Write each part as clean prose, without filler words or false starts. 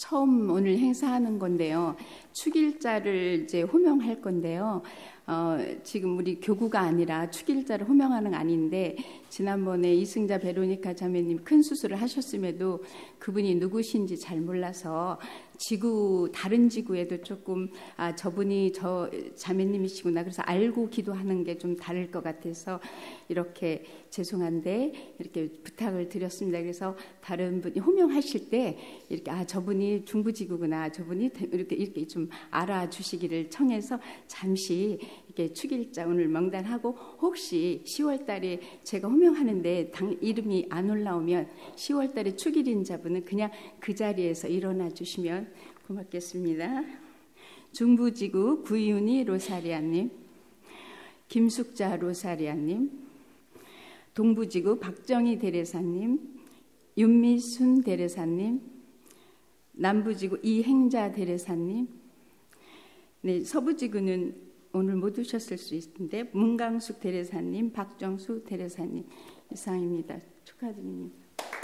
처음 오늘 행사하는 건데요. 축일자를 이제 호명할 건데요. 지금 우리 교구가 아니라 축일자를 호명하는 거 아닌데, 지난번에 이승자 베로니카 자매님 큰 수술을 하셨음에도 그분이 누구신지 잘 몰라서 다른 지구에도 조금 저분이 저 자매님이시구나, 그래서 알고 기도하는 게 좀 다를 것 같아서 이렇게 죄송한데 이렇게 부탁을 드렸습니다. 그래서 다른 분이 호명하실 때 이렇게 저분이 중부지구구나, 저분이 이렇게 좀 알아주시기를 청해서 잠시 이렇게 축일자 오늘 명단하고, 혹시 10월 달에 제가 호명하는데 이름이 안 올라오면 10월 달에 축일인 자분은 그냥 그 자리에서 일어나 주시면 고맙겠습니다. 중부지구 구이윤희 로사리아님, 김숙자 로사리아님, 동부지구 박정희 대레사님, 윤미순 대레사님, 남부지구 이행자 대레사님, 네, 서부지구는 오늘 못 오셨을 수 있는데 문강숙 대레사님, 박정수 대레사님 이상입니다. 축하드립니다.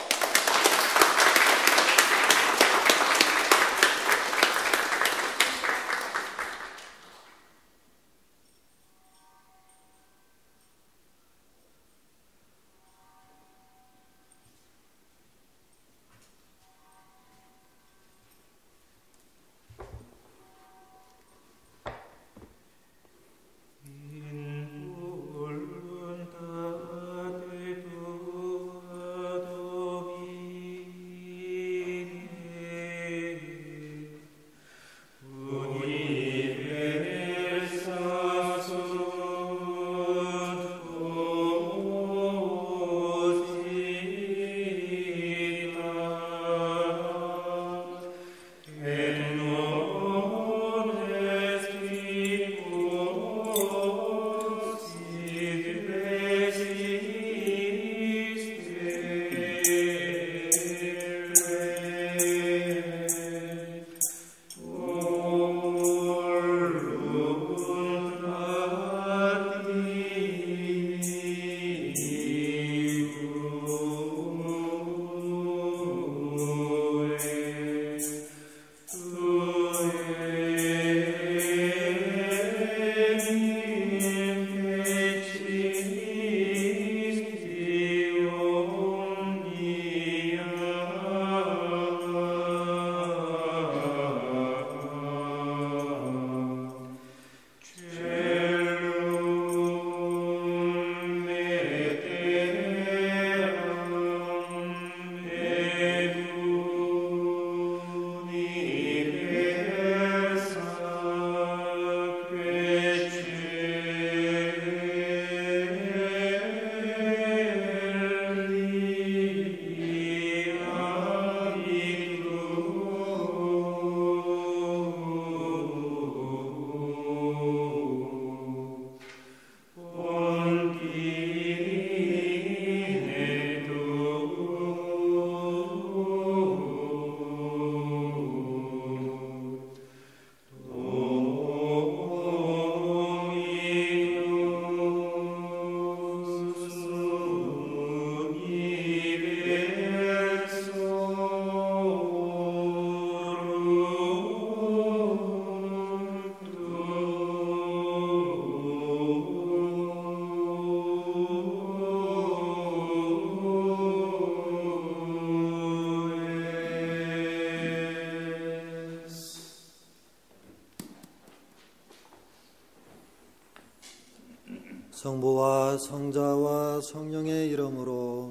성부와 성자와 성령의 이름으로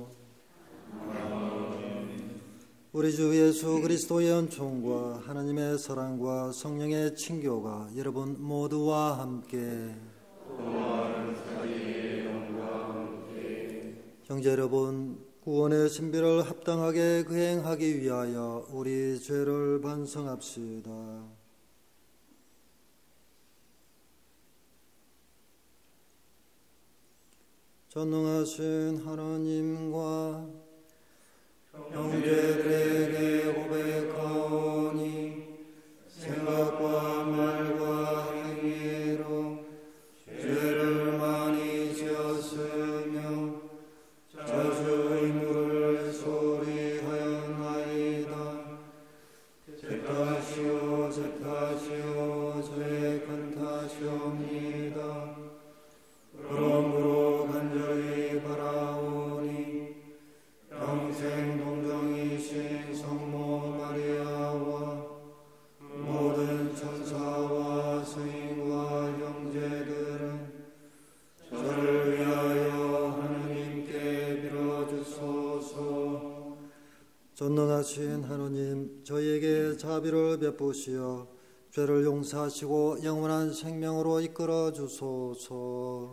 우리 주 예수 그리스도의 은총과 하나님의 사랑과 성령의 친교가 여러분 모두와 함께, 형제 여러분, 구원의 신비를 합당하게 거행하기 위하여 우리 죄를 반성합시다. 전능하신 하나님과 형제들에게 고백하오니 생각과 말과 행위로 죄를 많이 지었으며 저주의 물을 소리하였나이다. 성모 마리아와 모든 천사와 스님과 형제들은 저를 위하여 하느님께 빌어주소서. 전능하신 하느님, 저희에게 자비를 베푸시어 죄를 용서하시고 영원한 생명으로 이끌어 주소서.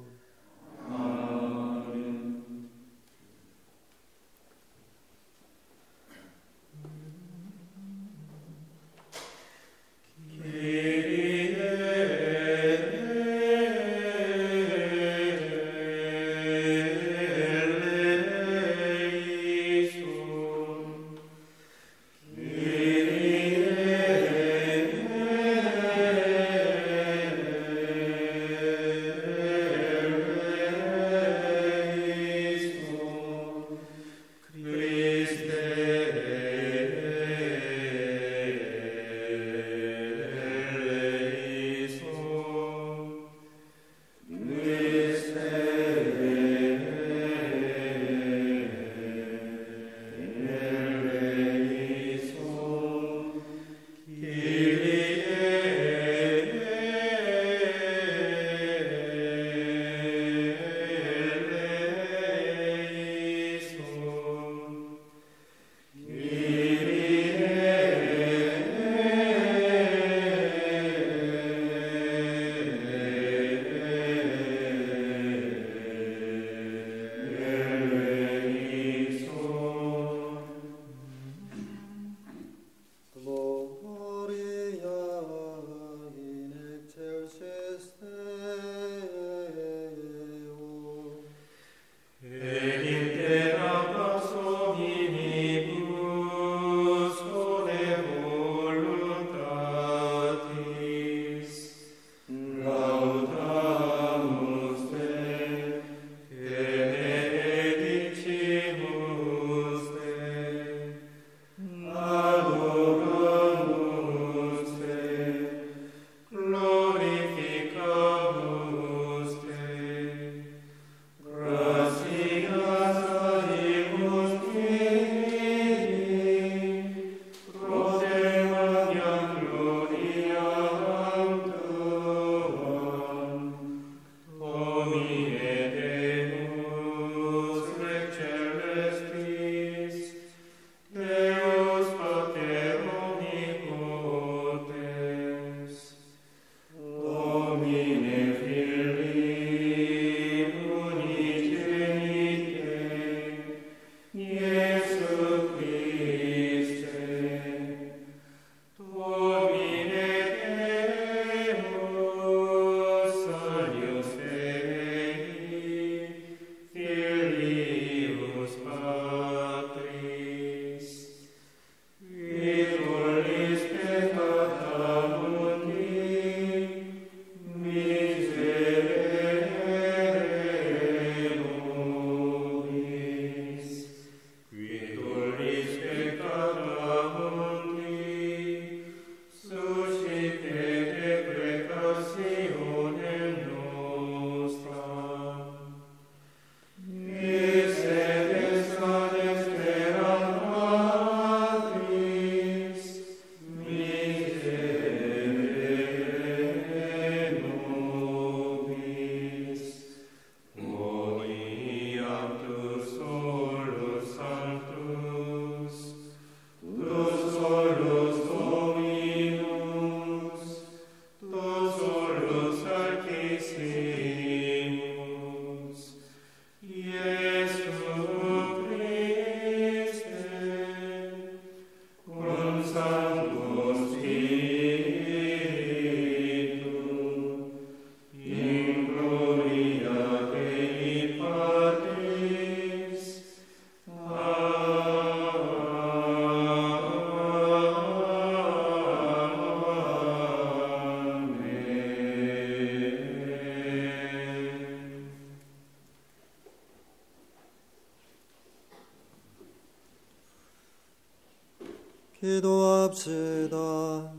기도합시다.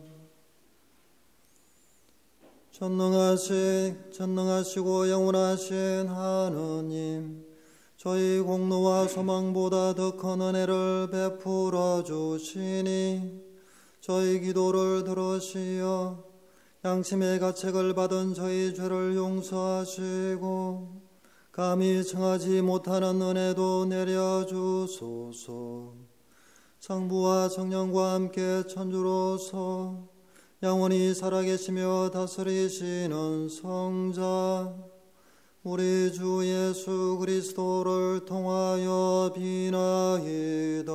전능하시고 영원하신 하느님, 저희 공로와 소망보다 더 큰 은혜를 베풀어 주시니 저희 기도를 들으시어 양심의 가책을 받은 저희 죄를 용서하시고 감히 청하지 못하는 은혜도 내려주소서. 성부와 성령과 함께 천주로서 영원히 살아계시며 다스리시는 성자 우리 주 예수 그리스도를 통하여 비나이다.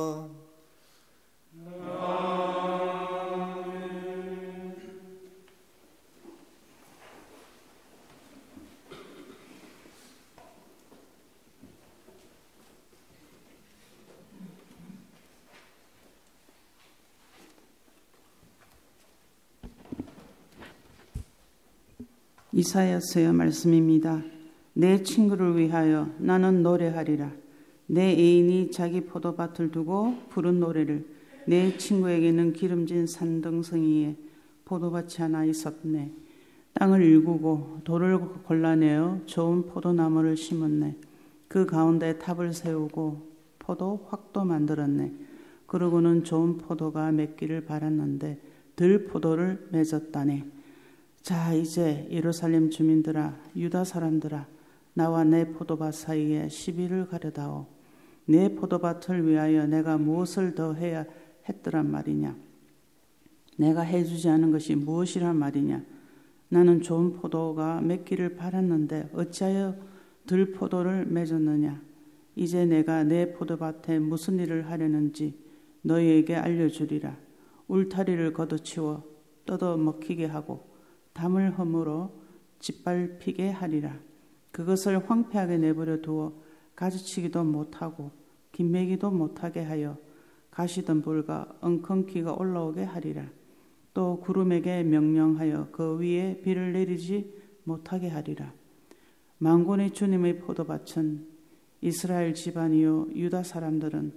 이사야서의 말씀입니다. 내 친구를 위하여 나는 노래하리라. 내 애인이 자기 포도밭을 두고 부른 노래를. 내 친구에게는 기름진 산등성이에 포도밭이 하나 있었네. 땅을 일구고 돌을 골라내어 좋은 포도나무를 심었네. 그 가운데 탑을 세우고 포도 확도 만들었네. 그러고는 좋은 포도가 맺기를 바랐는데 들 포도를 맺었다네. 자, 이제 예루살렘 주민들아, 유다 사람들아, 나와 내 포도밭 사이에 시비를 가려다오. 내 포도밭을 위하여 내가 무엇을 더 해야 했더란 말이냐? 내가 해주지 않은 것이 무엇이란 말이냐? 나는 좋은 포도가 맺기를 바랐는데 어찌하여 들포도를 맺었느냐? 이제 내가 내 포도밭에 무슨 일을 하려는지 너희에게 알려주리라. 울타리를 걷어치워 뜯어먹히게 하고 담을 허물어 짓밟히게 하리라. 그것을 황폐하게 내버려 두어 가지치기도 못하고 김매기도 못하게 하여 가시덤불과 엉겅퀴가 올라오게 하리라. 또 구름에게 명령하여 그 위에 비를 내리지 못하게 하리라. 만군의 주님의 포도밭은 이스라엘 집안이요 유다 사람들은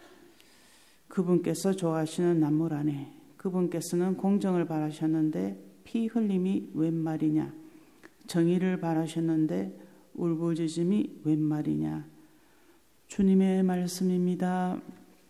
그분께서 좋아하시는 나물 안에 그분께서는 공정을 바라셨는데 피 흘림이 웬 말이냐? 정의를 바라셨는데 울부짖음이 웬 말이냐? 주님의 말씀입니다.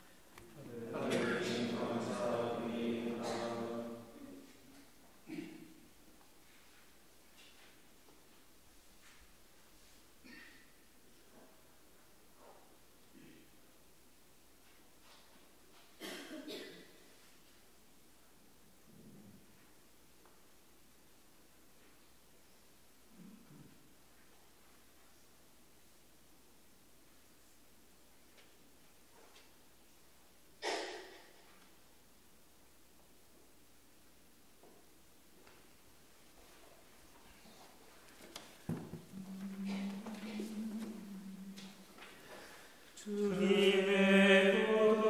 주님의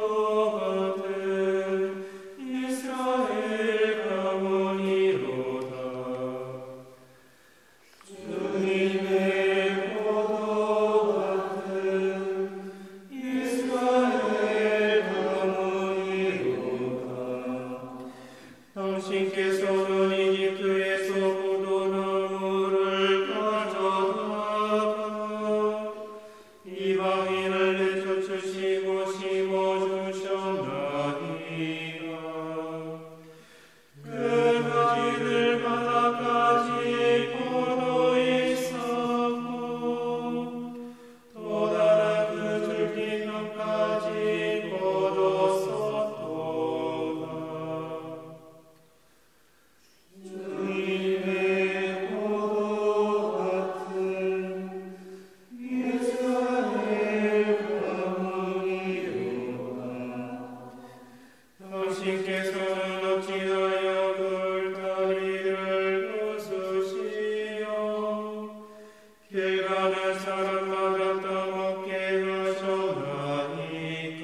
포도밭은 이스라엘 가문이로다. 주님의 포도밭은 이스라엘 가문이로다. 당신께서는 이집트에서 포도나무를 가져다가 이방인을 내쫓으시고 심어주셨나이다. 그 가지들 바닥까지 뻗어 있었고 또 다른 그 줄기까지 뻗었었도다. 주님의 포도밭은 이스라엘 가문이로다. 당신께서는 어찌하여 그 울타리를 부수시어 길 가는 사람마다 따먹게 하셨나이까?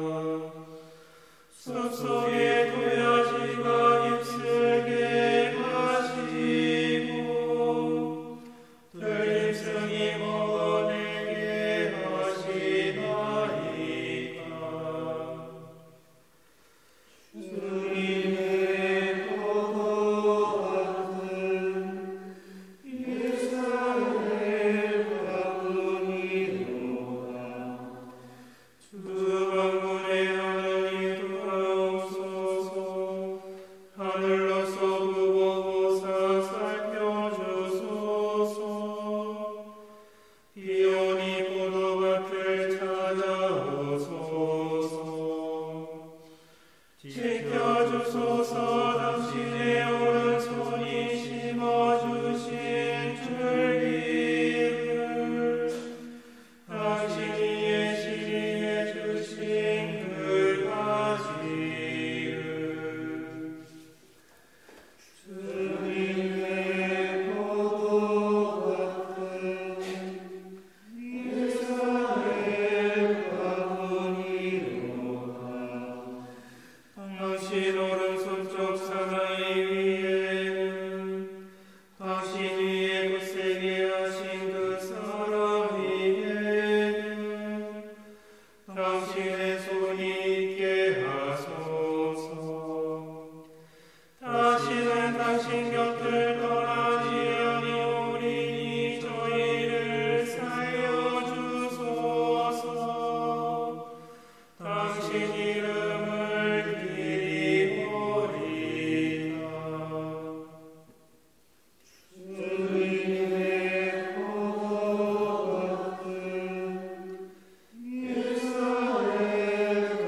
숲속에 도야지가 휩쓸게 하시고 들짐승이 먹어내게 하시나이까? 주님의 포도밭은 이스라엘 가문이로다. 지켜주소서. 당신의 오른손이 심어주신 줄기를 당신이 예시해 주신 그 가지를 주님의 포도 같은 이스라엘 가문이로다. 당신 오른손 쪽 사나이 위에는 당신 위에 굳세게 하신 그 사람 위에는 당신의 손이 있게 하소서. 다시는 당신 곁을 떠나지 아니오리니 저희를 살려주소서. 당신 이름을 기리오리다. 주님의 포도 같은 이스라엘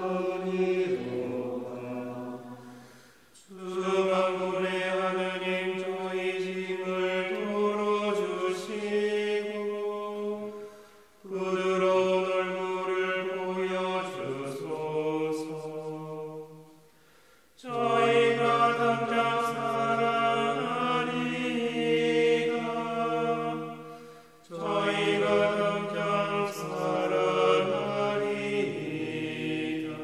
가문이로다. 주 만군의 하느님 저희 짐을 덜어주시고 부드러운 얼굴을 보여주소서. 저희가 당장 살아나리이다. 저희가 당장 살아나리이다.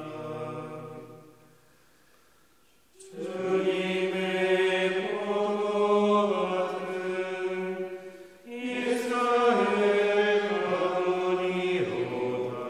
주님의 포도 같은 이스라엘 가문이로다.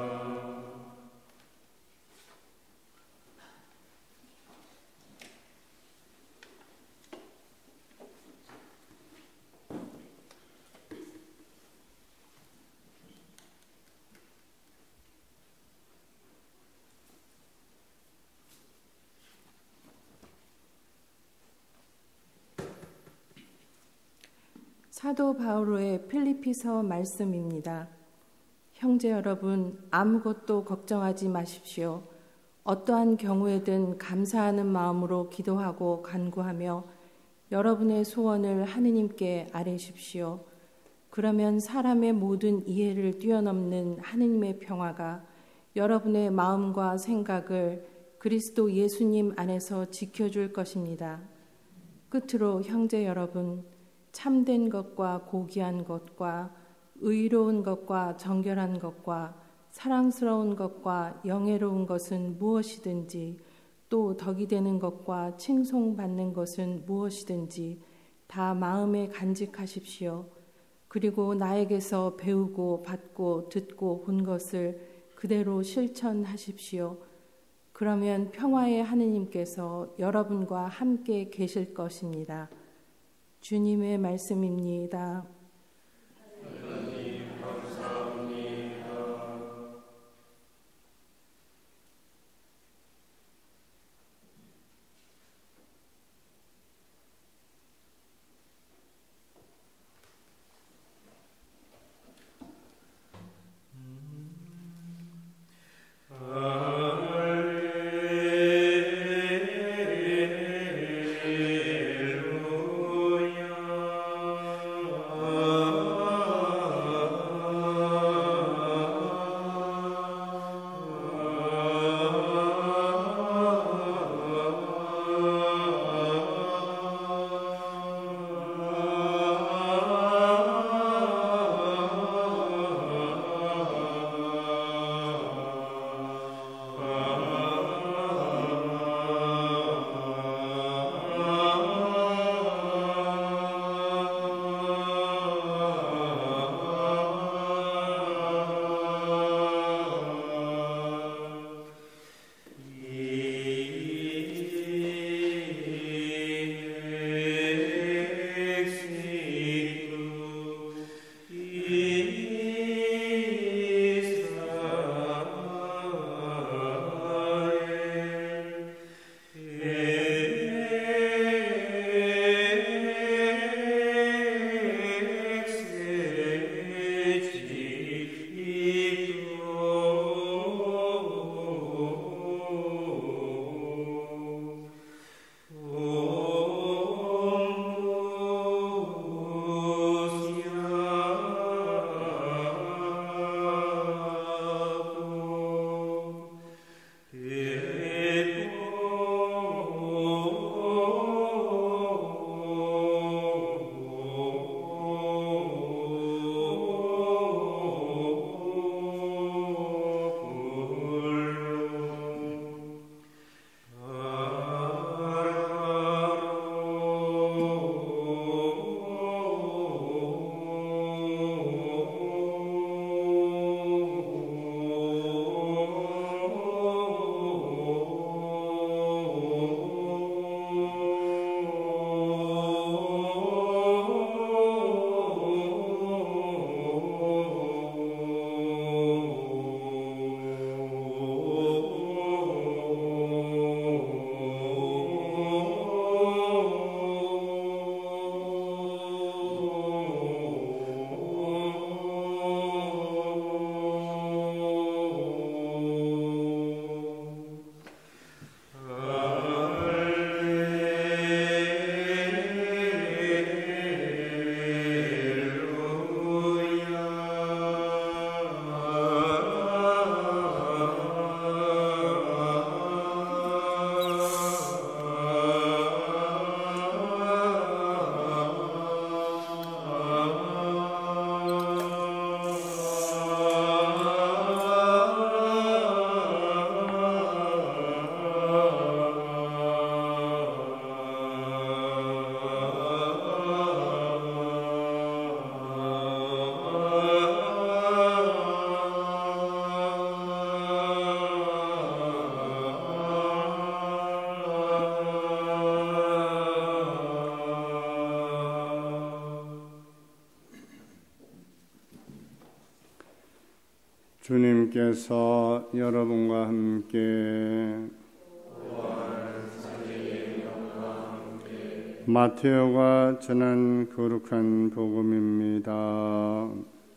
사도 바오로의 필리피서 말씀입니다. 형제 여러분, 아무것도 걱정하지 마십시오. 어떠한 경우에든 감사하는 마음으로 기도하고 간구하며 여러분의 소원을 하느님께 아뢰십시오. 그러면 사람의 모든 이해를 뛰어넘는 하느님의 평화가 여러분의 마음과 생각을 그리스도 예수님 안에서 지켜줄 것입니다. 끝으로 형제 여러분, 참된 것과 고귀한 것과 의로운 것과 정결한 것과 사랑스러운 것과 영예로운 것은 무엇이든지 또 덕이 되는 것과 칭송받는 것은 무엇이든지 다 마음에 간직하십시오. 그리고 나에게서 배우고 받고 듣고 본 것을 그대로 실천하십시오. 그러면 평화의 하느님께서 여러분과 함께 계실 것입니다. 주님의 말씀입니다. 하나님 감사합니다. 할렐루야. 예수님께서 여러분과 함께 마테오가 전한 거룩한 복음입니다.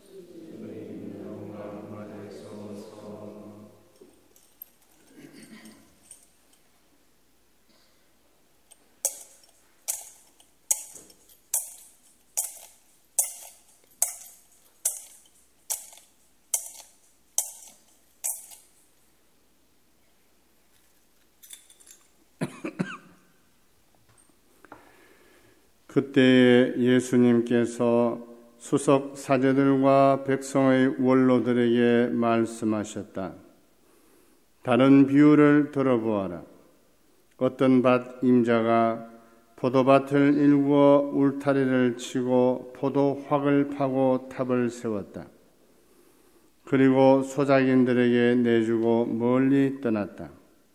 그때에 예수님께서 수석 사제들과 백성의 원로들에게 말씀하셨다. 다른 비유를 들어보아라. 어떤 밭 임자가 포도밭을 일구어 울타리를 치고 포도 확을 파고 탑을 세웠다. 그리고 소작인들에게 내주고 멀리 떠났다.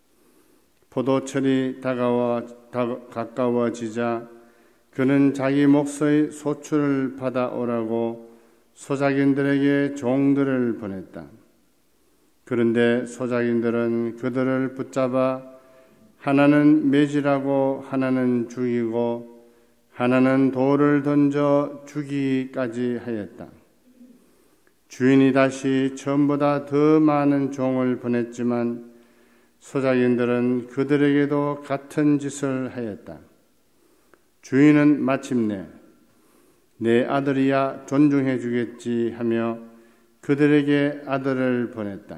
포도철이 가까워지자 그는 자기 몫의 소출을 받아오라고 소작인들에게 종들을 보냈다. 그런데 소작인들은 그들을 붙잡아 하나는 매질하고 하나는 죽이고 하나는 돌을 던져 죽이기까지 하였다. 주인이 다시 처음보다 더 많은 종을 보냈지만 소작인들은 그들에게도 같은 짓을 하였다. 주인은 마침내 내 아들이야 존중해 주겠지 하며 그들에게 아들을 보냈다.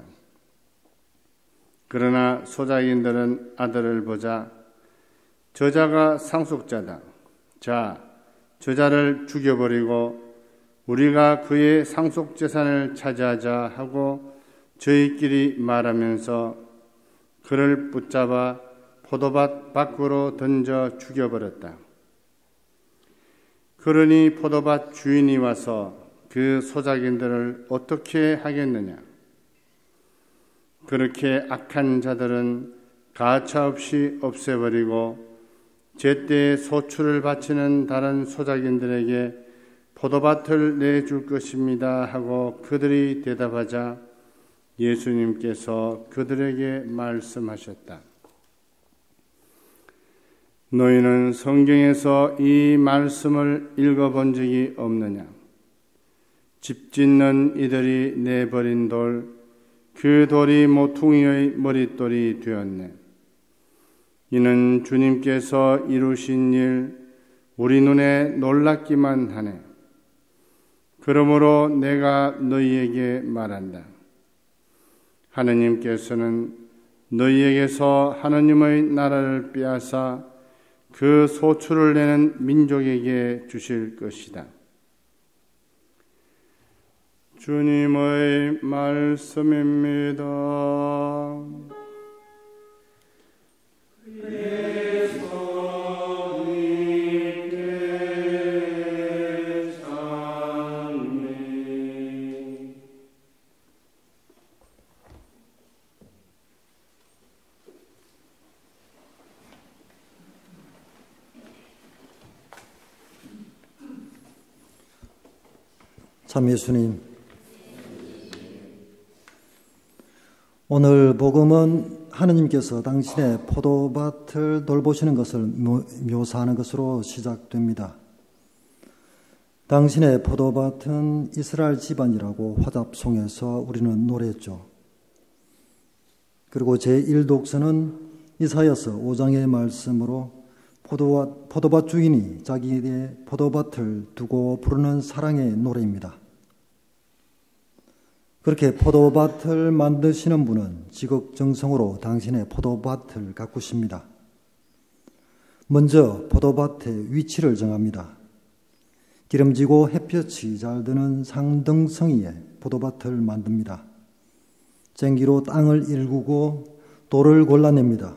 그러나 소작인들은 아들을 보자 저자가 상속자다. 자, 저자를 죽여버리고 우리가 그의 상속재산을 차지하자 하고 저희끼리 말하면서 그를 붙잡아 포도밭 밖으로 던져 죽여버렸다. 그러니 포도밭 주인이 와서 그 소작인들을 어떻게 하겠느냐? 그렇게 악한 자들은 가차없이 없애버리고 제때에 소출을 바치는 다른 소작인들에게 포도밭을 내줄 것입니다 하고 그들이 대답하자 예수님께서 그들에게 말씀하셨다. 너희는 성경에서 이 말씀을 읽어본 적이 없느냐? 집 짓는 이들이 내버린 돌, 그 돌이 모퉁이의 머릿돌이 되었네. 이는 주님께서 이루신 일, 우리 눈에 놀랍기만 하네. 그러므로 내가 너희에게 말한다. 하느님께서는 너희에게서 하느님의 나라를 빼앗아 그 소출을 내는 민족에게 주실 것이다. 주님의 말씀입니다. 참 예수님, 오늘 복음은 하느님께서 당신의 포도밭을 돌보시는 것을 묘사하는 것으로 시작됩니다. 당신의 포도밭은 이스라엘 집안이라고 화답송에서 우리는 노래했죠. 그리고 제1독서는 이사야서 5장의 말씀으로 포도밭 주인이 자기의 포도밭을 두고 부르는 사랑의 노래입니다. 그렇게 포도밭을 만드시는 분은 지극정성으로 당신의 포도밭을 가꾸십니다. 먼저 포도밭의 위치를 정합니다. 기름지고 햇볕이 잘 드는 상등성이에 포도밭을 만듭니다. 쟁기로 땅을 일구고 돌을 골라냅니다.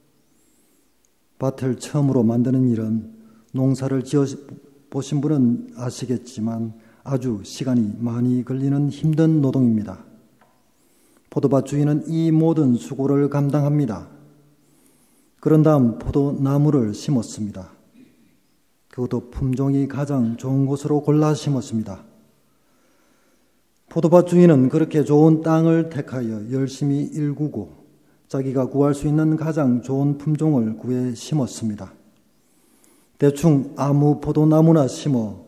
밭을 처음으로 만드는 일은 농사를 지어 보신 분은 아시겠지만 아주 시간이 많이 걸리는 힘든 노동입니다. 포도밭 주인은 이 모든 수고를 감당합니다. 그런 다음 포도나무를 심었습니다. 그것도 품종이 가장 좋은 곳으로 골라 심었습니다. 포도밭 주인은 그렇게 좋은 땅을 택하여 열심히 일구고 자기가 구할 수 있는 가장 좋은 품종을 구해 심었습니다. 대충 아무 포도나무나 심어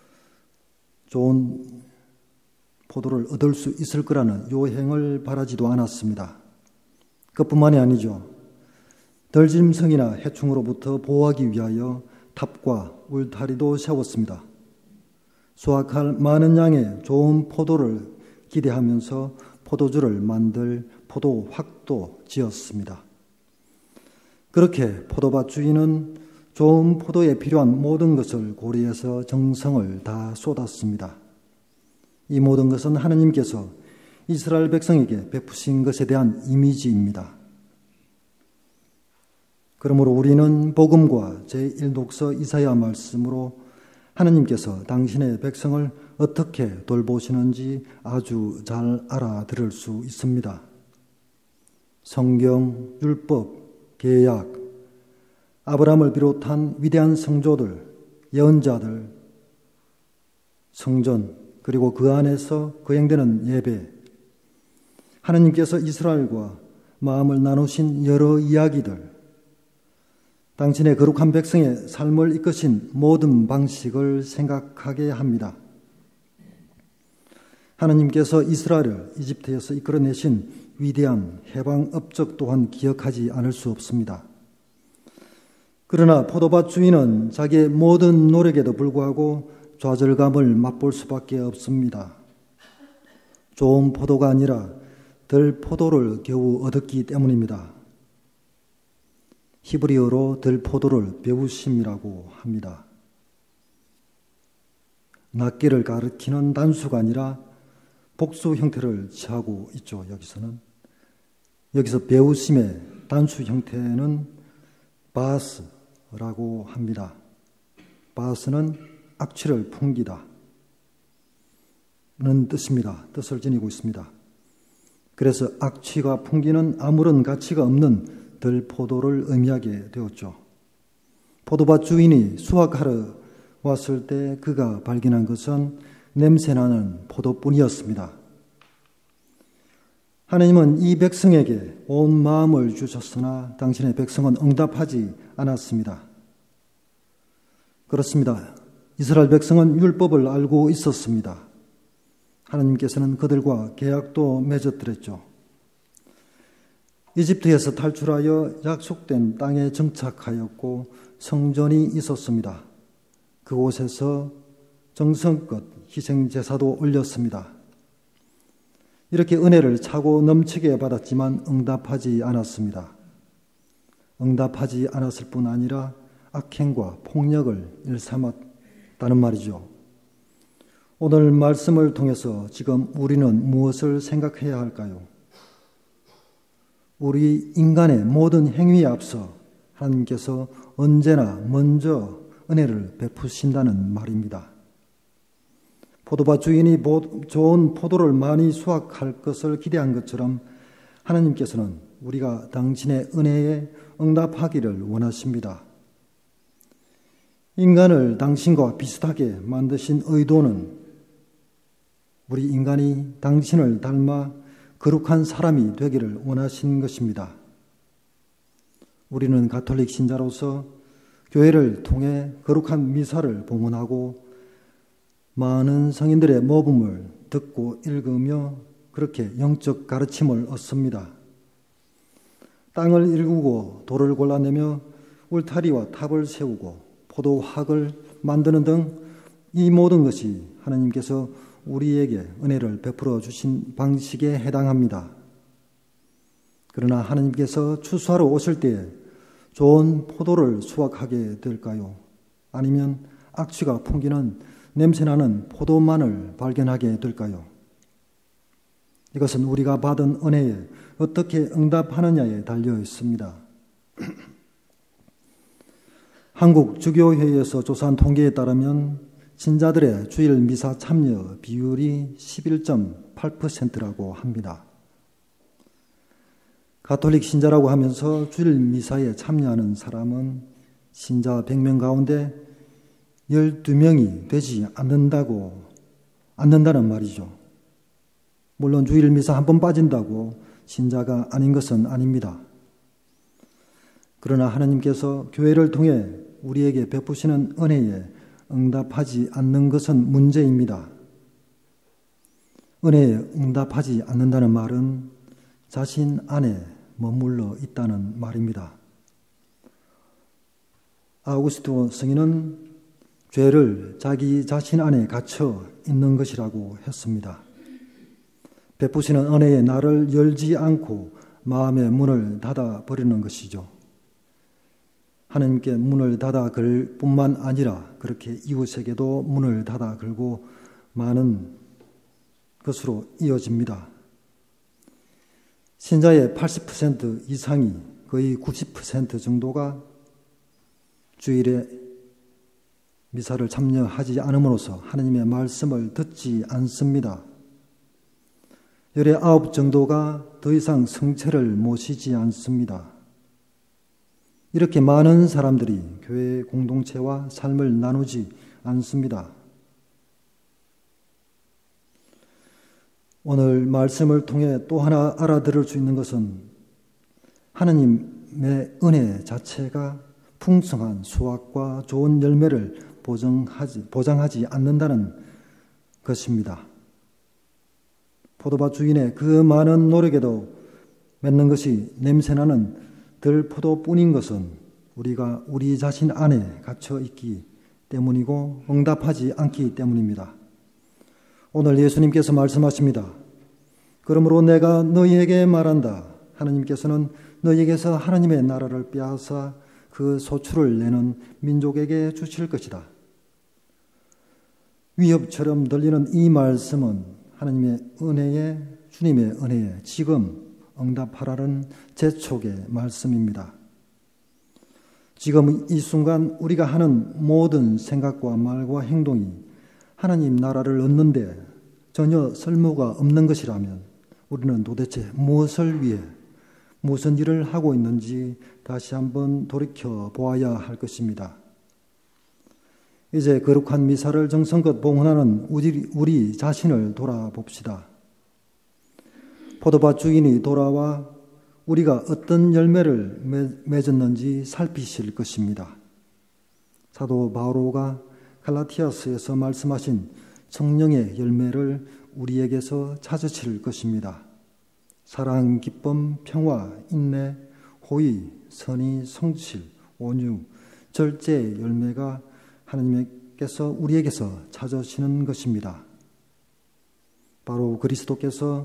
좋은 포도를 얻을 수 있을 거라는 요행을 바라지도 않았습니다. 그뿐만이 아니죠. 덜짐승이나 해충으로부터 보호하기 위하여 탑과 울타리도 세웠습니다. 수확할 많은 양의 좋은 포도를 기대하면서 포도주를 만들 포도확도 지었습니다. 그렇게 포도밭 주인은 좋은 포도에 필요한 모든 것을 고려해서 정성을 다 쏟았습니다. 이 모든 것은 하나님께서 이스라엘 백성에게 베푸신 것에 대한 이미지입니다. 그러므로 우리는 복음과 제1독서 이사야 말씀으로 하나님께서 당신의 백성을 어떻게 돌보시는지 아주 잘 알아들을 수 있습니다. 성경, 율법, 계약, 아브라함을 비롯한 위대한 성조들, 예언자들, 성전, 그리고 그 안에서 거행되는 예배, 하나님께서 이스라엘과 마음을 나누신 여러 이야기들, 당신의 거룩한 백성의 삶을 이끄신 모든 방식을 생각하게 합니다. 하나님께서 이스라엘을 이집트에서 이끌어내신 위대한 해방 업적 또한 기억하지 않을 수 없습니다. 그러나 포도밭 주인은 자기의 모든 노력에도 불구하고 좌절감을 맛볼 수밖에 없습니다. 좋은 포도가 아니라 덜 포도를 겨우 얻었기 때문입니다. 히브리어로 덜 포도를 배우심이라고 합니다. 낱개를 가리키는 단수가 아니라 복수 형태를 취하고 있죠. 여기서 배우심의 단수 형태는 바스라고 합니다. 바스는 악취를 풍기다 는 뜻을 지니고 있습니다. 그래서 악취가 풍기는 아무런 가치가 없는 덜 포도를 의미하게 되었죠. 포도밭 주인이 수확하러 왔을 때 그가 발견한 것은 냄새나는 포도뿐이었습니다. 하나님은 이 백성에게 온 마음을 주셨으나 당신의 백성은 응답하지 않았습니다. 그렇습니다. 이스라엘 백성은 율법을 알고 있었습니다. 하나님께서는 그들과 계약도 맺었더랬죠. 이집트에서 탈출하여 약속된 땅에 정착하였고 성전이 있었습니다. 그곳에서 정성껏 희생제사도 올렸습니다. 이렇게 은혜를 차고 넘치게 받았지만 응답하지 않았습니다. 응답하지 않았을 뿐 아니라 악행과 폭력을 일삼았다는 말이죠. 오늘 말씀을 통해서 지금 우리는 무엇을 생각해야 할까요? 우리 인간의 모든 행위에 앞서 하나님께서 언제나 먼저 은혜를 베푸신다는 말입니다. 포도밭 주인이 좋은 포도를 많이 수확할 것을 기대한 것처럼 하나님께서는 우리가 당신의 은혜에 응답하기를 원하십니다. 인간을 당신과 비슷하게 만드신 의도는 우리 인간이 당신을 닮아 거룩한 사람이 되기를 원하신 것입니다. 우리는 가톨릭 신자로서 교회를 통해 거룩한 미사를 봉헌하고 많은 성인들의 모범을 듣고 읽으며 그렇게 영적 가르침을 얻습니다. 땅을 일구고 돌을 골라내며 울타리와 탑을 세우고 포도학을 만드는 등 이 모든 것이 하나님께서 우리에게 은혜를 베풀어 주신 방식에 해당합니다. 그러나 하나님께서 추수하러 오실 때에 좋은 포도를 수확하게 될까요? 아니면 악취가 풍기는 냄새나는 포도만을 발견하게 될까요? 이것은 우리가 받은 은혜에 어떻게 응답하느냐에 달려 있습니다. 한국 주교회에서 조사한 통계에 따르면 신자들의 주일 미사 참여 비율이 11.8%라고 합니다. 가톨릭 신자라고 하면서 주일 미사에 참여하는 사람은 신자 100명 가운데 12명이 되지 않는다는 말이죠. 물론 주일 미사 한 번 빠진다고 신자가 아닌 것은 아닙니다. 그러나 하나님께서 교회를 통해 우리에게 베푸시는 은혜에 응답하지 않는 것은 문제입니다. 은혜에 응답하지 않는다는 말은 자신 안에 머물러 있다는 말입니다. 아우구스티노 성인은 죄를 자기 자신 안에 갇혀 있는 것이라고 했습니다. 베푸시는 은혜에 나를 열지 않고 마음의 문을 닫아 버리는 것이죠. 하나님께 문을 닫아 걸 뿐만 아니라 그렇게 이웃에게도 문을 닫아 걸고 많은 것으로 이어집니다. 신자의 80% 이상이 거의 90% 정도가 주일에 미사를 참여하지 않음으로써 하나님의 말씀을 듣지 않습니다. 열의 9 정도가 더 이상 성체를 모시지 않습니다. 이렇게 많은 사람들이 교회 공동체와 삶을 나누지 않습니다. 오늘 말씀을 통해 또 하나 알아들을 수 있는 것은 하나님의 은혜 자체가 풍성한 수확과 좋은 열매를 보장하지 않는다는 것입니다. 포도밭 주인의 그 많은 노력에도 맺는 것이 냄새나는 들포도뿐인 것은 우리가 우리 자신 안에 갇혀 있기 때문이고 응답하지 않기 때문입니다. 오늘 예수님께서 말씀하십니다. 그러므로 내가 너희에게 말한다. 하나님께서는 너희에게서 하나님의 나라를 빼앗아 그 소출을 내는 민족에게 주실 것이다. 위협처럼 들리는 이 말씀은 하나님의 은혜에, 주님의 은혜에 지금 응답하라는 재촉의 말씀입니다. 지금 이 순간 우리가 하는 모든 생각과 말과 행동이 하나님 나라를 얻는데 전혀 쓸모가 없는 것이라면 우리는 도대체 무엇을 위해 무슨 일을 하고 있는지 다시 한번 돌이켜 보아야 할 것입니다. 이제 거룩한 미사를 정성껏 봉헌하는 우리 자신을 돌아봅시다. 포도밭 주인이 돌아와 우리가 어떤 열매를 맺었는지 살피실 것입니다. 사도 바오로가 갈라티아서에서 말씀하신 성령의 열매를 우리에게서 찾으실 것입니다. 사랑, 기쁨, 평화, 인내, 호의, 선의, 성실, 온유, 절제의 열매가 하나님께서 우리에게서 찾으시는 것입니다. 바로 그리스도께서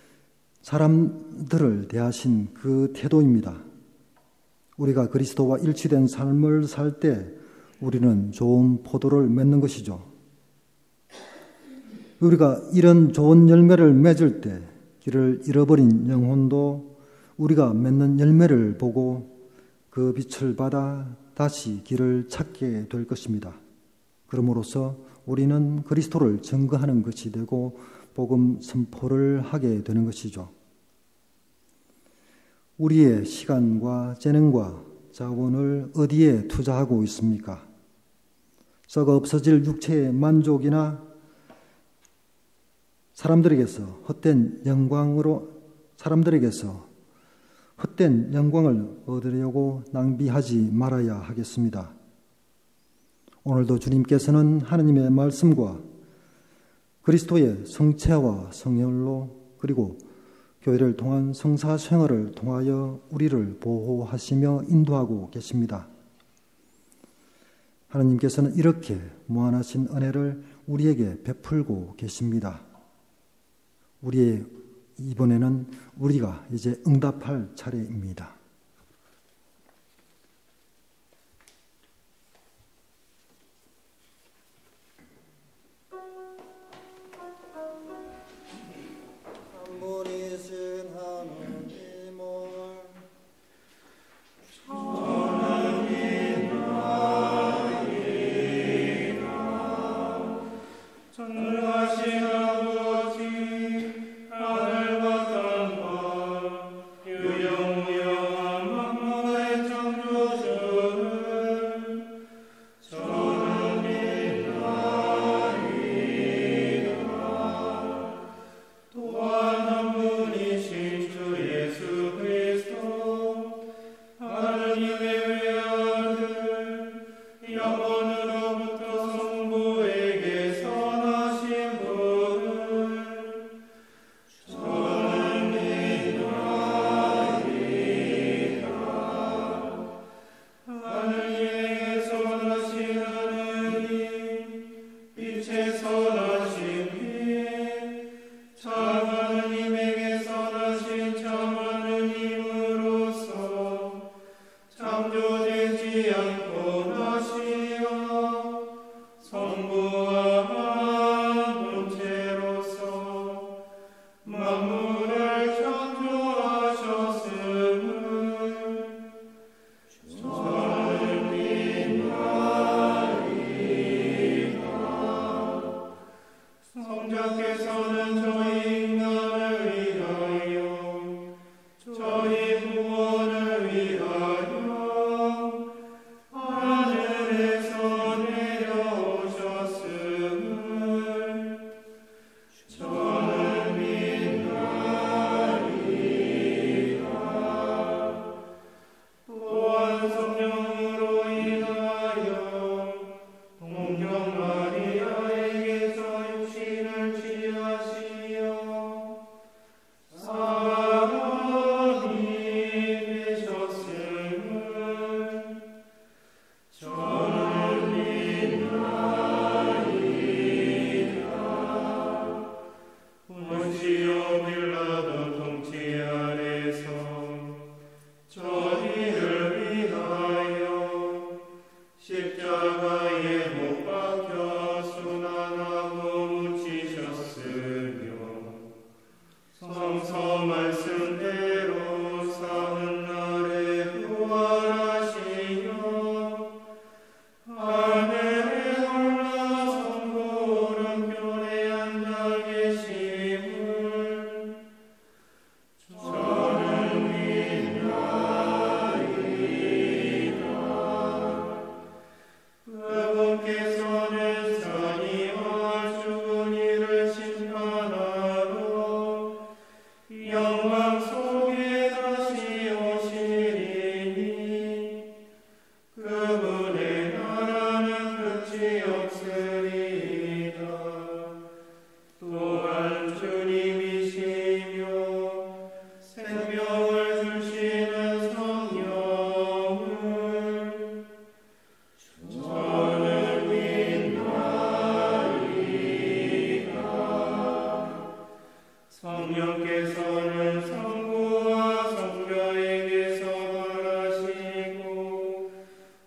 사람들을 대하신 그 태도입니다. 우리가 그리스도와 일치된 삶을 살 때 우리는 좋은 포도를 맺는 것이죠. 우리가 이런 좋은 열매를 맺을 때 길을 잃어버린 영혼도 우리가 맺는 열매를 보고 그 빛을 받아 다시 길을 찾게 될 것입니다. 그러므로써 우리는 그리스도를 증거하는 것이 되고 복음 선포를 하게 되는 것이죠. 우리의 시간과 재능과 자원을 어디에 투자하고 있습니까? 썩어 없어질 육체의 만족이나 사람들에게서 헛된 영광을 얻으려고 낭비하지 말아야 하겠습니다. 오늘도 주님께서는 하나님의 말씀과 그리스도의 성체와 성혈로 그리고 교회를 통한 성사 생활을 통하여 우리를 보호하시며 인도하고 계십니다. 하나님께서는 이렇게 무한하신 은혜를 우리에게 베풀고 계십니다. 이번에는 우리가 이제 응답할 차례입니다. 유영무영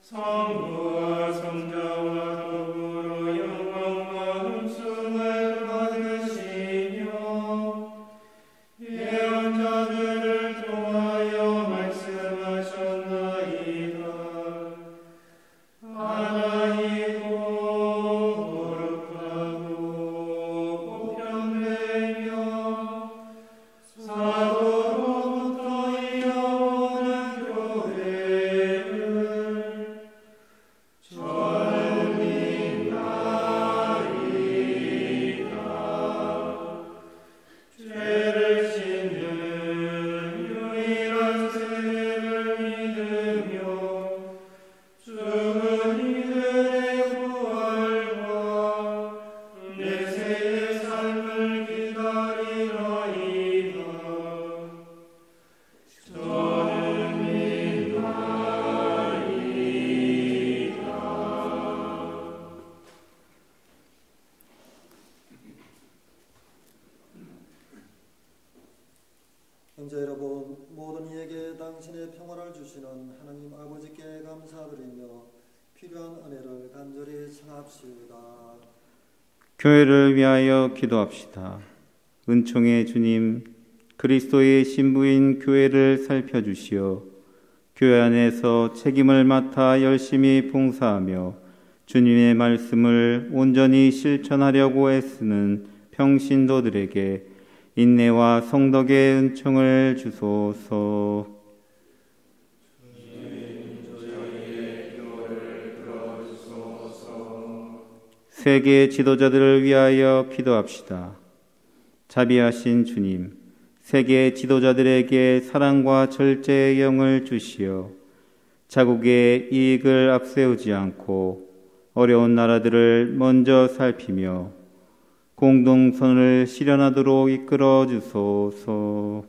성부와 성자와 더불어 영광과 은총을 받으시며 예언자들을 통하여 말씀하셨나이다. 하나이고 거룩하고 보편되며 사도로부터 이어오는 교회를 전민하리라. 죄를 씻는 유일한 세례를 믿으며 죽은 이들의 부활과 내세의 삶을 기다리나이다. 저는 믿나이다. 형제 여러분, 모든 이에게 당신의 평화를 주시는 하나님 아버지께 감사드리며 필요한 은혜를 간절히 청합시다. 교회를 위하여 기도합시다. 은총의 주님, 그리스도의 신부인 교회를 살펴주시어 교회 안에서 책임을 맡아 열심히 봉사하며 주님의 말씀을 온전히 실천하려고 애쓰는 평신도들에게 인내와 성덕의 은총을 주소서. 세계 지도자들을 위하여 기도합시다. 자비하신 주님, 세계 지도자들에게 사랑과 절제의 영을 주시어 자국의 이익을 앞세우지 않고 어려운 나라들을 먼저 살피며 공동선을 실현하도록 이끌어 주소서.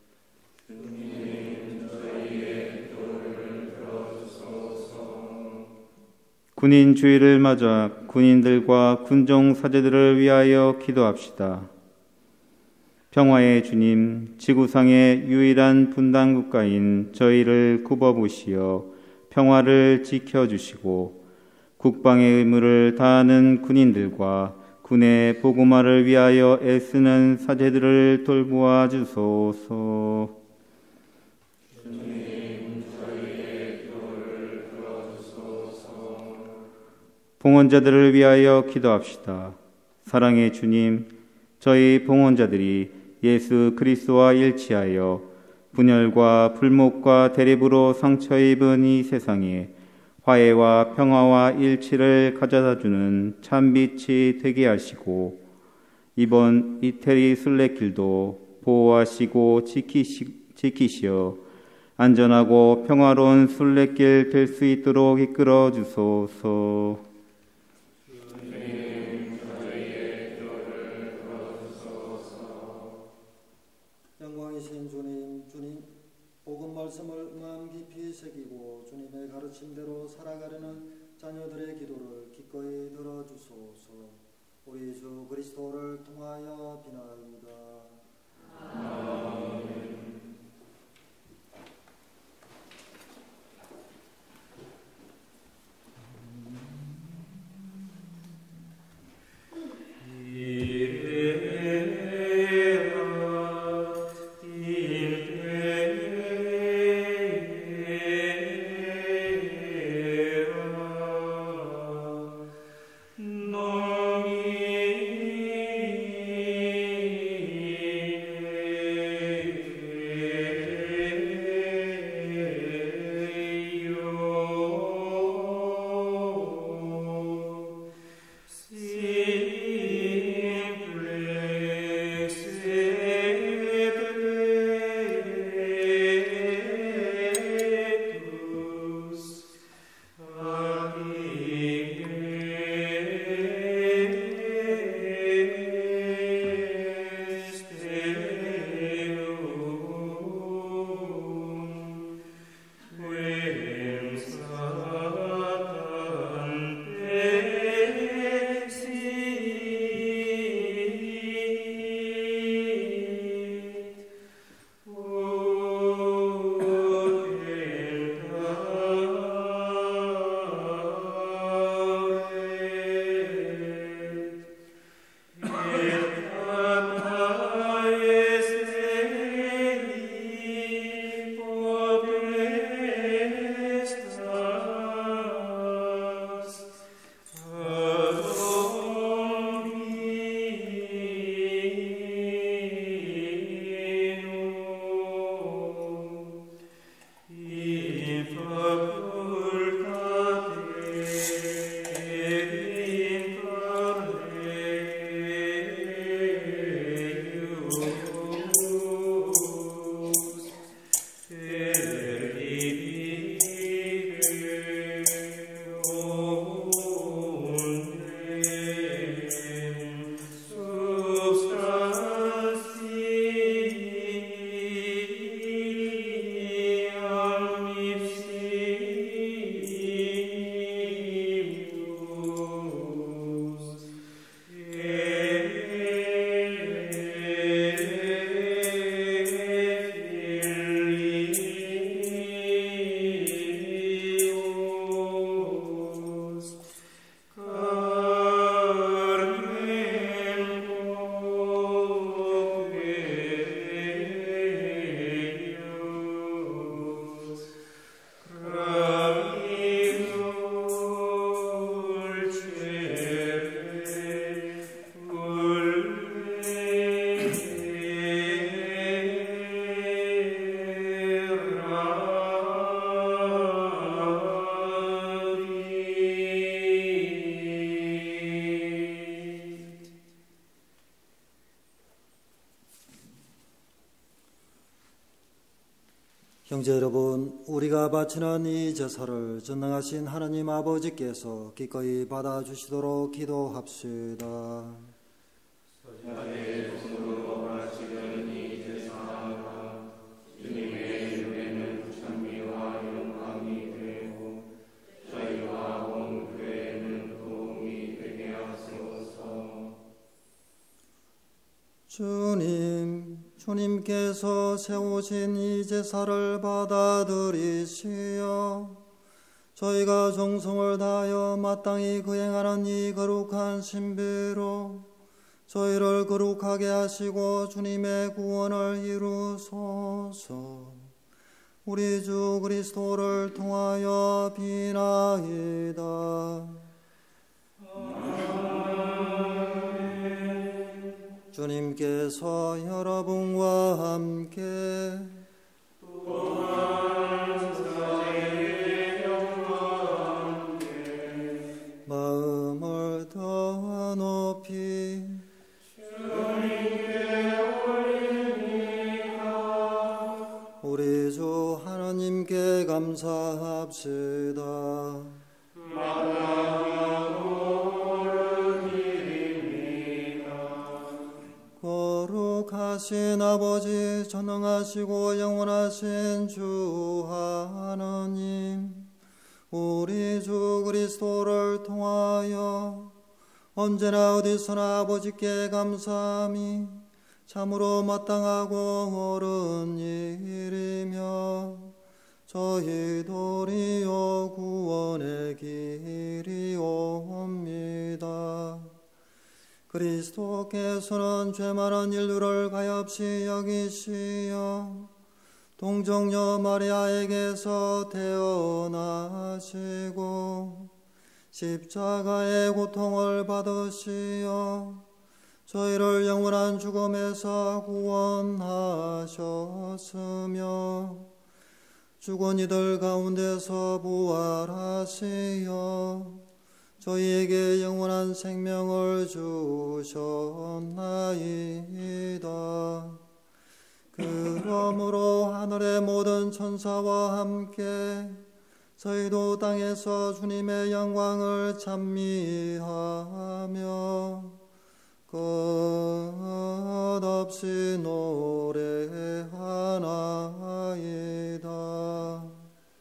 군인 주의를 맞아 군인들과 군종 사제들을 위하여 기도합시다. 평화의 주님, 지구상의 유일한 분단 국가인 저희를 굽어보시어 평화를 지켜주시고 국방의 의무를 다하는 군인들과 군의 보고마를 위하여 애쓰는 사제들을 돌보아 주소서. 봉헌자들을 위하여 기도합시다. 사랑의 주님, 저희 봉헌자들이 예수 그리스도와 일치하여 분열과 불목과 대립으로 상처 입은 이 세상에 화해와 평화와 일치를 가져다주는 참빛이 되게 하시고 이번 이태리 순례길도 보호하시고 지키시어 안전하고 평화로운 순례길 될 수 있도록 이끌어 주소서. 영광이신 주님, 복음 말씀을 마음 깊이 새기고 주님의 가르침대로 살아가려는 자녀들의 기도를 기꺼이 들어주소서. 우리 주 그리스도를 통하여 비나옵니다. 아멘. 너희 형제 여러분, 우리가 바치는 이 제사를 전능하신 하나님 아버지께서 기꺼이 받아주시도록 기도합시다. 주님께서 세우신 이 제사를 받아들이시어 저희가 정성을 다하여 마땅히 거행하는 이 거룩한 신비로 저희를 거룩하게 하시고 주님의 구원을 이루소서. 우리 주 그리스도를 통하여 비나이다. 주님께서 여러분과 함께 마음을 더 높이 우리 주 하나님께 감사합시다. 거룩하신 아버지, 전능하시고 영원하신 주 하나님, 우리 주 그리스도를 통하여 언제나 어디서나 아버지께 감사함이 참으로 마땅하고 옳은 일이며 저희 도리어 구원의 길이옵니다. 그리스도께서는 죄 많은 인류를 가엾이 여기시어 동정녀 마리아에게서 태어나시고 십자가의 고통을 받으시어 저희를 영원한 죽음에서 구원하셨으며 죽은 이들 가운데서 부활하시어 저희에게 영원한 생명을 주셨나이다. 그러므로 하늘의 모든 천사와 함께 저희도 땅에서 주님의 영광을 찬미하며 끝없이 노래하나이다.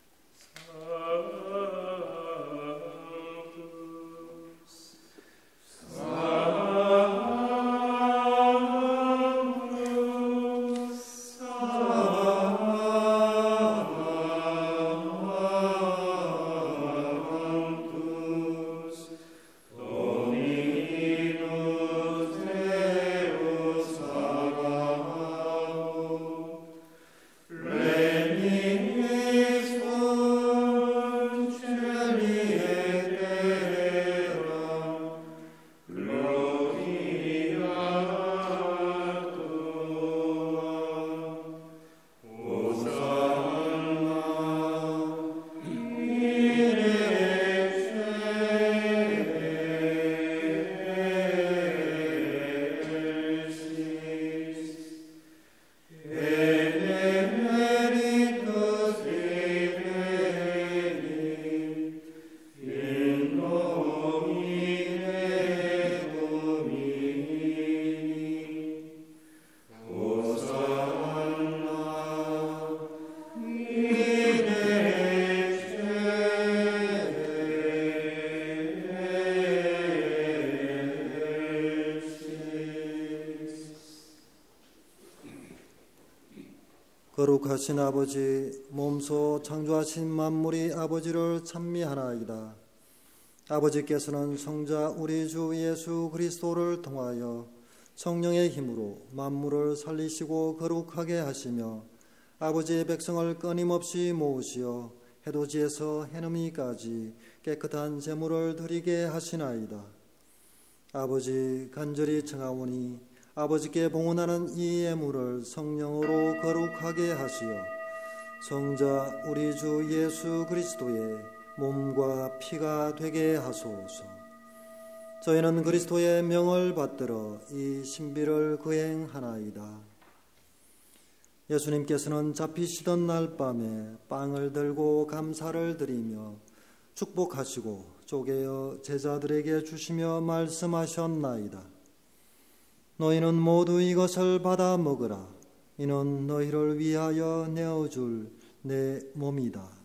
거룩하신 아버지, 몸소 창조하신 만물이 아버지를 찬미하나이다. 아버지께서는 성자 우리 주 예수 그리스도를 통하여 성령의 힘으로 만물을 살리시고 거룩하게 하시며 아버지의 백성을 끊임없이 모으시어 해돋이에서 해넘이까지 깨끗한 제물을 드리게 하시나이다. 아버지, 간절히 청하오니 아버지께 봉헌하는 이 예물을 성령으로 거룩하게 하시어 성자 우리 주 예수 그리스도의 몸과 피가 되게 하소서. 저희는 그리스도의 명을 받들어 이 신비를 거행하나이다. 예수님께서는 잡히시던 날 밤에 빵을 들고 감사를 드리며 축복하시고 쪼개어 제자들에게 주시며 말씀하셨나이다. 너희는 모두 이것을 받아 먹으라. 이는 너희를 위하여 내어줄 내 몸이다.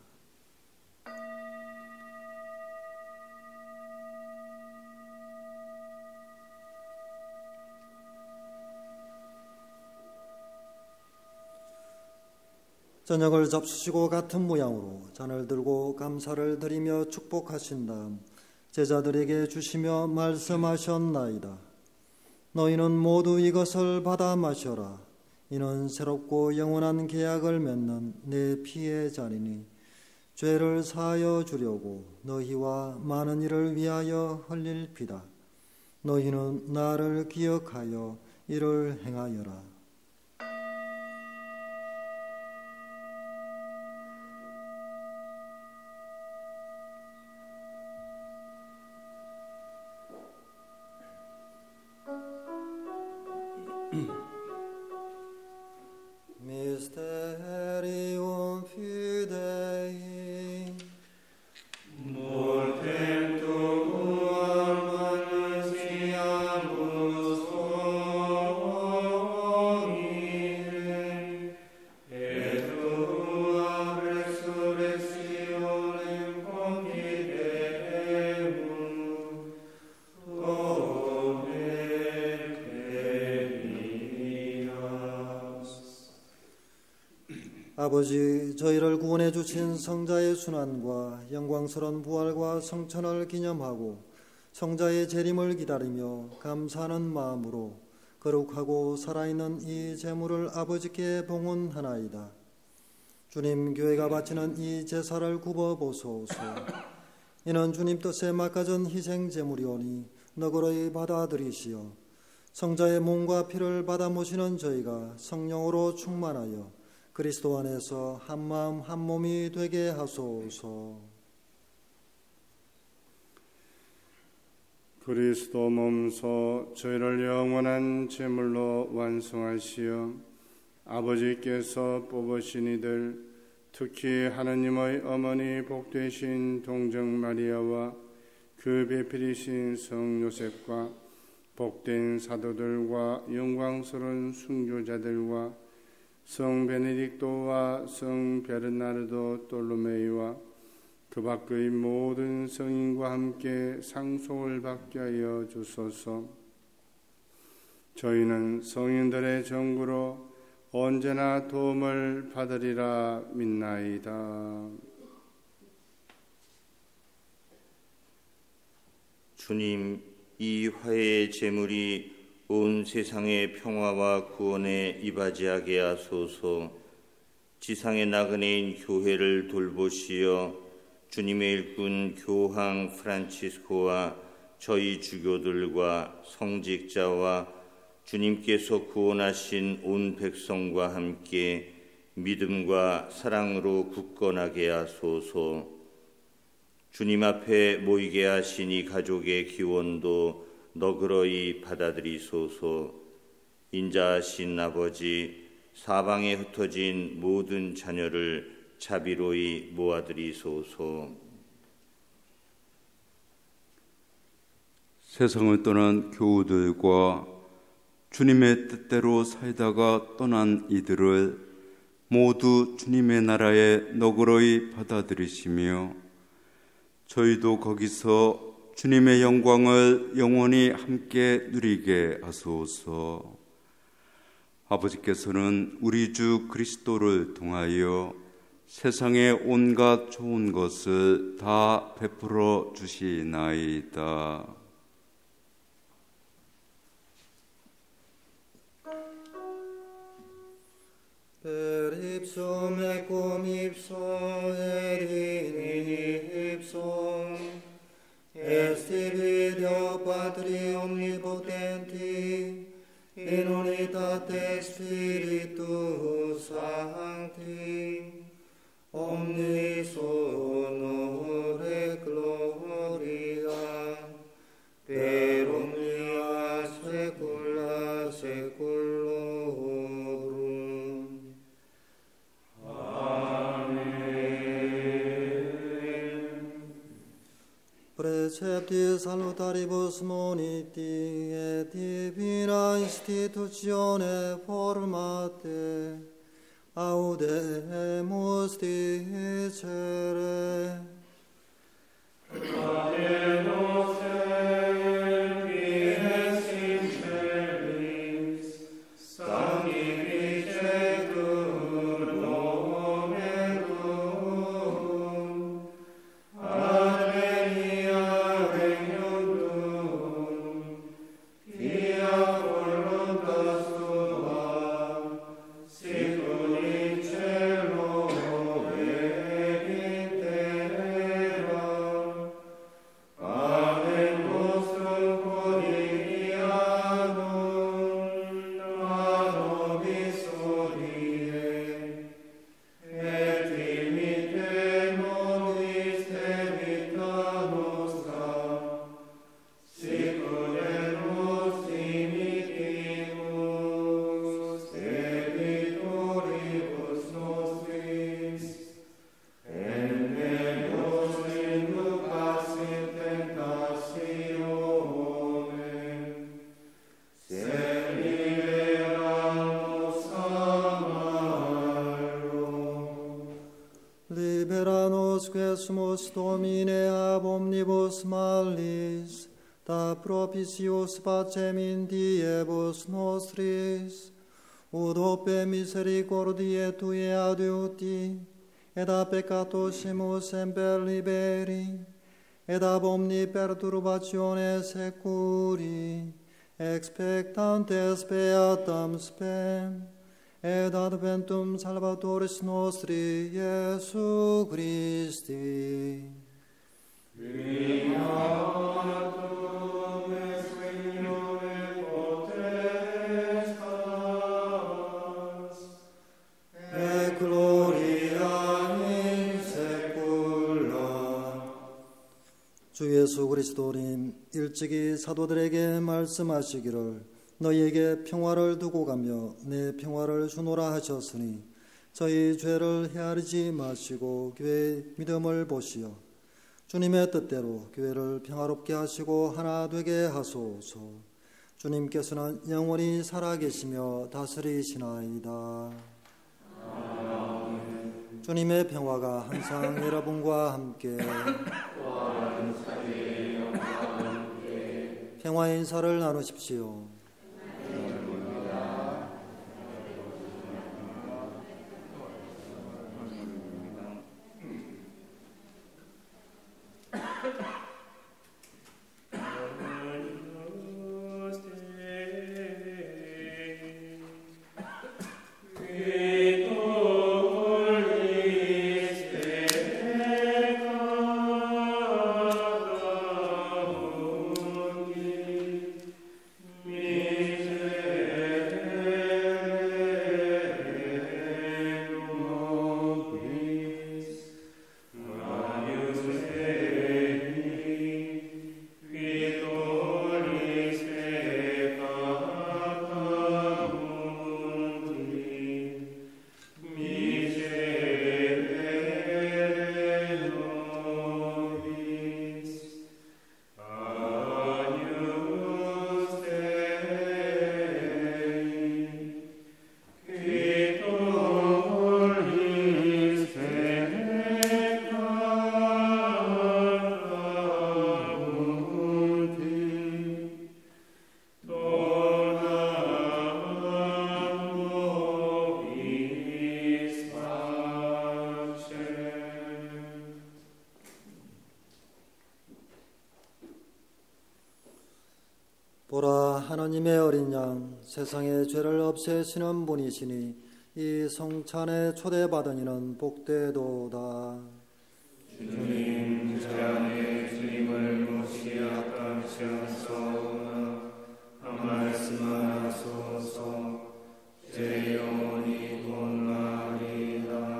저녁을 잡수시고 같은 모양으로 잔을 들고 감사를 드리며 축복하신 다음 제자들에게 주시며 말씀하셨나이다. 너희는 모두 이것을 받아 마셔라. 이는 새롭고 영원한 계약을 맺는 내 피의 잔이니 죄를 사하여 주려고 너희와 많은 이를 위하여 흘릴 피다. 너희는 나를 기억하여 이를 행하여라. Mysterium Fidei 아버지, 저희를 구원해 주신 성자의 순환과 영광스러운 부활과 성천을 기념하고 성자의 재림을 기다리며 감사하는 마음으로 거룩하고 살아있는 이 제물을 아버지께 봉헌하나이다. 주님, 교회가 바치는 이 제사를 굽어보소서. 이는 주님 뜻에 막아진 희생 제물이오니 너그러이 받아들이시어 성자의 몸과 피를 받아 모시는 저희가 성령으로 충만하여 그리스도 안에서 한마음 한몸이 되게 하소서. 그리스도 몸소 저희를 영원한 제물로 완성하시어 아버지께서 뽑으신 이들, 특히 하느님의 어머니 복되신 동정 마리아와 그 배필이신 성 요셉과 복된 사도들과 영광스러운 순교자들과 성 베네딕토와 성 베르나르도 돌로메이와 그 밖의 모든 성인과 함께 상속을 받게 하여 주소서. 저희는 성인들의 정구로 언제나 도움을 받으리라 믿나이다. 주님, 이 화해의 제물이 온 세상의 평화와 구원에 이바지하게 하소서. 지상의 나그네인 교회를 돌보시어 주님의 일꾼 교황 프란치스코와 저희 주교들과 성직자와 주님께서 구원하신 온 백성과 함께 믿음과 사랑으로 굳건하게 하소서. 주님 앞에 모이게 하신 이 가족의 기원도 너그러이 받아들이소서. 인자하신 아버지, 사방에 흩어진 모든 자녀를 자비로이 모아드리소서. 세상을 떠난 교우들과 주님의 뜻대로 살다가 떠난 이들을 모두 주님의 나라에 너그러이 받아들이시며 저희도 거기서 주님의 영광을 영원히 함께 누리게 하소서. 아버지께서는 우리 주 그리스도를 통하여 세상의 온갖 좋은 것을 다 베풀어 주시나이다. Per ipsum et cum ipso et in ipsum est Deo Patri Omnipotenti in unitate Spiritus Sancti omnis honore gloria per omnia saecula saeculorum. Precepti salutaribus moniti et divina institutione formate, audemus dicere. Liberanos quesumus Domine ab omnibus malis, da propitius pacem in diebus nostris, ut ope misericordiae Tue adiuti, et a peccatosimus semper liberi, et ab omni perturbatione securi, expectantes beatam spem, et adventum Salvatoris nostri Iesu Christi. Et gloria in saecula. 주 예수 그리스도님 일찍이 사도들에게 말씀하시기를 너희에게 평화를 두고 가며 내 평화를 주노라 하셨으니 저희 죄를 헤아리지 마시고 교회의 믿음을 보시어 주님의 뜻대로 교회를 평화롭게 하시고 하나 되게 하소서. 주님께서는 영원히 살아계시며 다스리시나이다. 아멘. 주님의 평화가 항상 여러분과 함께 평화의 인사를 나누십시오. 보라, 하나님의 어린 양, 세상의 죄를 없애시는 분이시니 이 성찬에 초대받은 이는 복되도다. 주님, 제 안에 주님을 모시기 합당치 않사오나 한 말씀만 하소서. 제 영혼이 곧나리이다.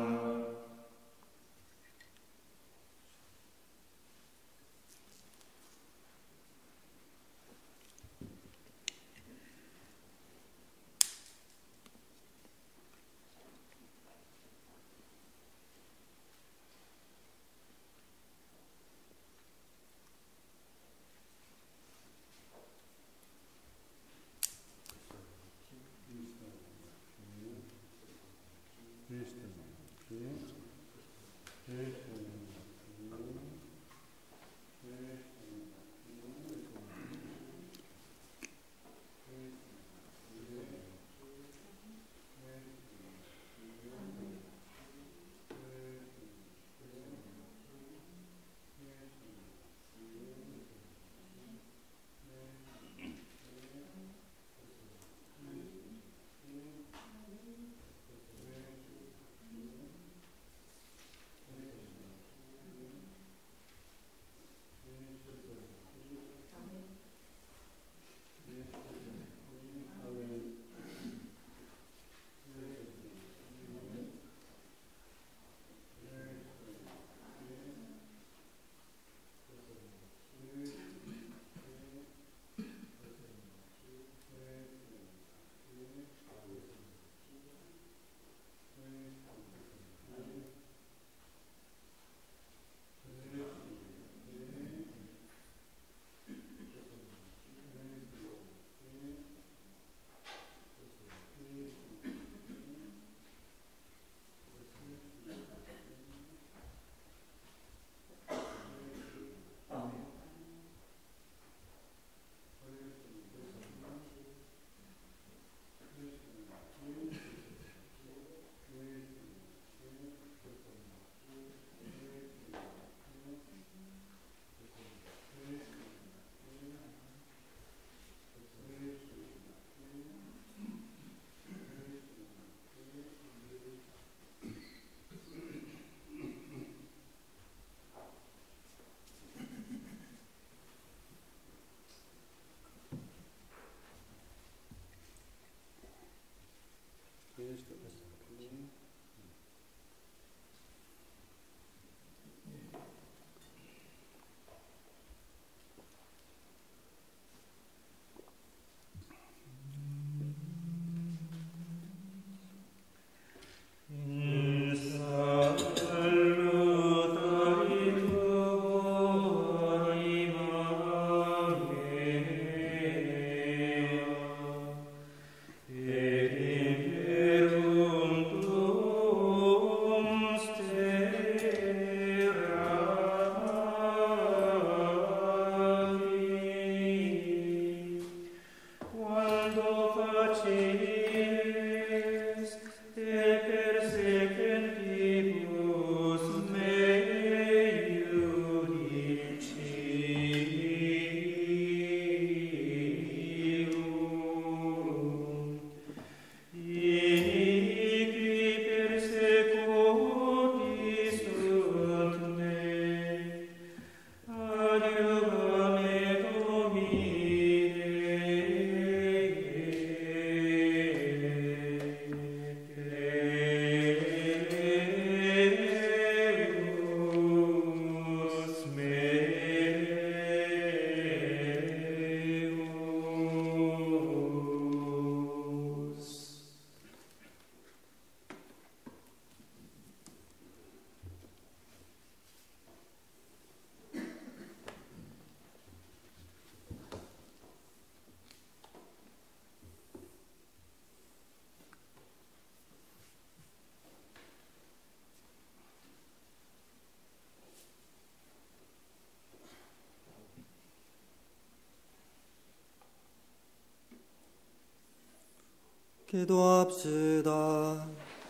기도합시다.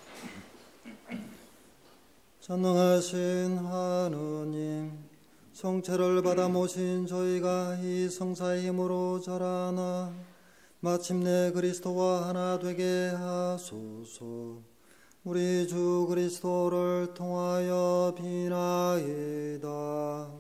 전능하신 하느님, 성체를 받아 모신 저희가 이 성사의 힘으로 자라나 마침내 그리스도와 하나 되게 하소서. 우리 주 그리스도를 통하여 비나이다.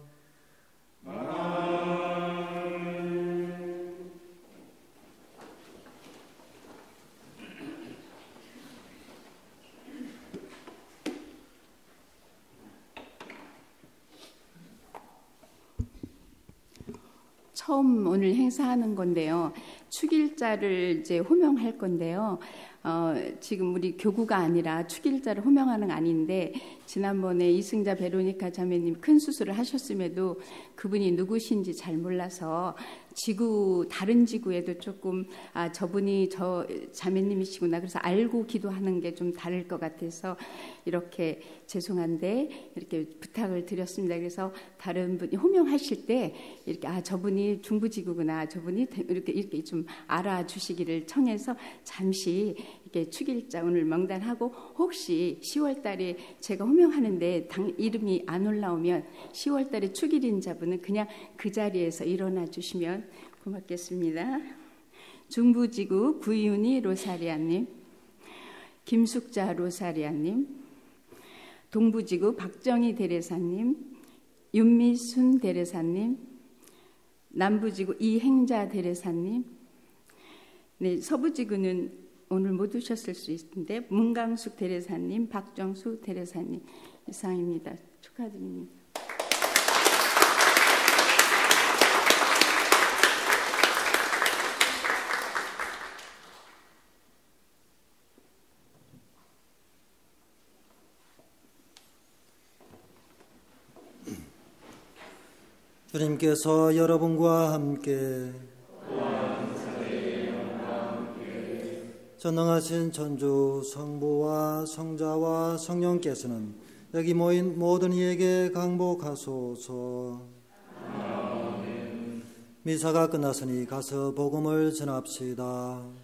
처음 오늘 행사하는 건데요. 축일자를 이제 호명할 건데요. 지금 우리 교구가 아니라 축일자를 호명하는 거 아닌데, 지난번에 이승자 베로니카 자매님 큰 수술을 하셨음에도 그분이 누구신지 잘 몰라서 다른 지구에도 조금 저분이 저 자매님이시구나, 그래서 알고 기도하는 게 좀 다를 것 같아서 이렇게 죄송한데 이렇게 부탁을 드렸습니다. 그래서 다른 분이 호명하실 때 이렇게 저분이 중부지구구나, 저분이 이렇게 좀 알아주시기를 청해서 잠시 이렇게 축일자 오늘 명단하고, 혹시 10월 달에 제가 호명하는데 이름이 안 올라오면 10월 달에 축일인 자분은 그냥 그 자리에서 일어나 주시면 고맙겠습니다. 중부지구 구이윤희 로사리아님, 김숙자 로사리아님, 동부지구 박정희 대레사님, 윤미순 대레사님, 남부지구 이행자 대레사님, 네, 서부지구는 오늘 못 오셨을 수 있는데 문강숙 대레사님, 박정수 대레사님, 이상입니다. 축하드립니다. 주님께서 여러분과 함께 전능하신 천주 성부와 성자와 성령께서는 여기 모인 모든 이에게 강복하소서. 미사가 끝났으니 가서 복음을 전합시다.